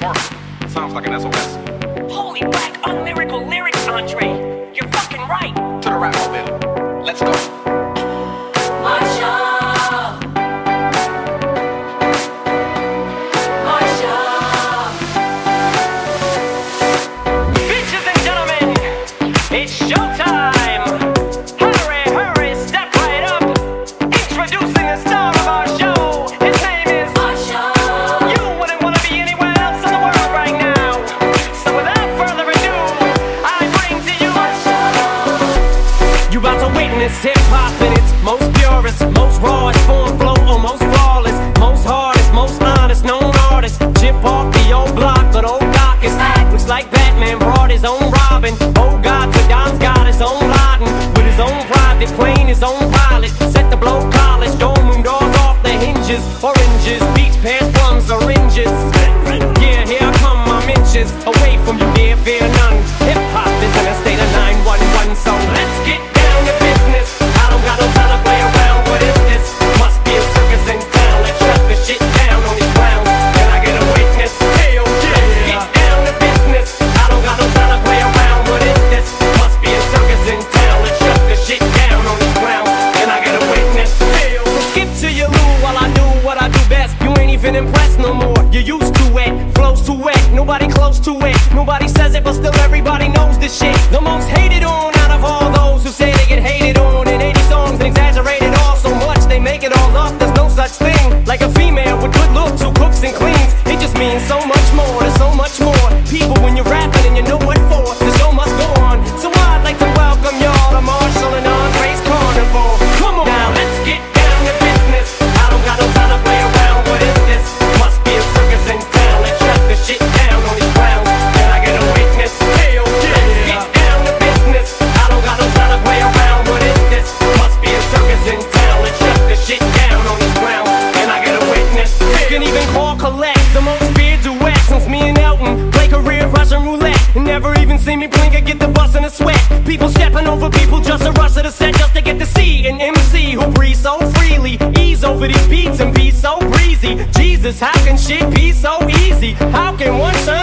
Marshall. Sounds like an SOS. Holy whack, unlyrical lyrics, Andre. You're fucking right. To the rap mobile. Let's go. Marshall. Bitches and gentlemen, it's showtime. Hurry, hurry, step right up. Introducing the star of our show. His name is Marshall. You wouldn't want to be anywhere else in the world right now. So without further ado, I bring to you Marshall. You about to witness hip-hop in its most purest, most rawest form, flow, almost flawless, most hardest, most honest, known artist. Chip off the old block, but old Doc is hot. Looks like Batman brought his own Robin. Oh God, Saddam's got his own Laden. With his own private plane, his own pilot. Set the blow college, dome room doors off the hinges. Oranges, beach pants, plums, oranges. Yeah, here I come, I'm inches away from you, dear, fear none. Hip-hop is in a state of 911, so let's get down to business. I don't got no time to play around, what is this? Must be a circus in town, let's shut the shit down on these clowns. Can I get a witness? Hell yeah! Let's get down to business. I don't got no time to play around, what is this? Must be a circus in town, let's shut the shit down on these clowns. Can I get a witness? Hell. So skip to your loo while I do what I do best. You ain't even impressed no more, you're used to it. Flows too wet, nobody close to it. Nobody says it, but still everybody knows this shit. The most hated on out of all those who say they get hated on in 80 songs and exaggerated all so much they make it all up. There's no such thing like a female with good looks who cooks and cleans. It just means so much more, there's so much more. People when you're rapping and you know what for, the show must go on. So I'd like to welcome y'all to Marshall and Andre's Carnival. Come on, now let's get down to business. I don't got no time to play around, what is this? Must be a circus in town, let's shut the shit down on these clowns. Can I get a witness? Hell yeah! Let's get down to business. I don't got no time to play around, what is this? Must be a circus in town, let's shut the shit down on these clowns. Can I get a witness? You can even call collect the most feared duet since me and Elton play career Russian roulette. And never even see me blink or get the bus in a sweat. People stepping over people just to rush to the set just to get to see an MC who breathes so freely. Ease over these beats and be so breezy. Jesus, how can shit be so easy? How can one turn